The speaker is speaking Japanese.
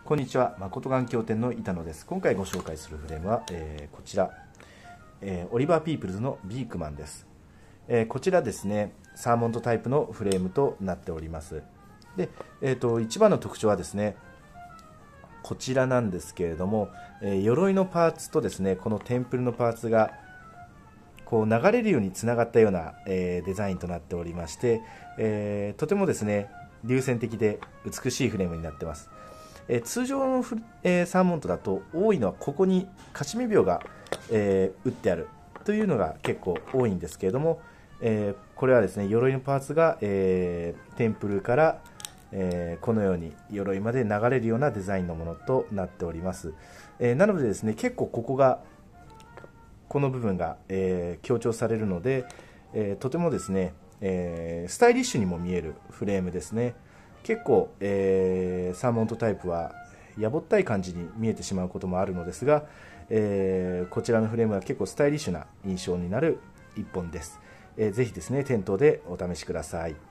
こんにちは、誠眼鏡店の板野です。今回ご紹介するフレームは、こちら、オリバーピープルズのビークマンです。こちらですね、サーモントタイプのフレームとなっております。で、一番の特徴はですね、こちらなんですけれども、鎧のパーツとですね、このテンプルのパーツがこう流れるようにつながったような、デザインとなっておりまして、とてもですね、流線的で美しいフレームになっています。通常のサーモントだと多いのはここに勝ち目標が、打ってあるというのが結構多いんですけれども、これはですね、鎧のパーツが、テンプルから、このように鎧まで流れるようなデザインのものとなっております。なのでですね、結構この部分が、強調されるので、とてもですね、スタイリッシュにも見えるフレームですね。結構、サーモントタイプはやぼったい感じに見えてしまうこともあるのですが、こちらのフレームは結構スタイリッシュな印象になる一本です。ぜひですね、店頭でお試しください。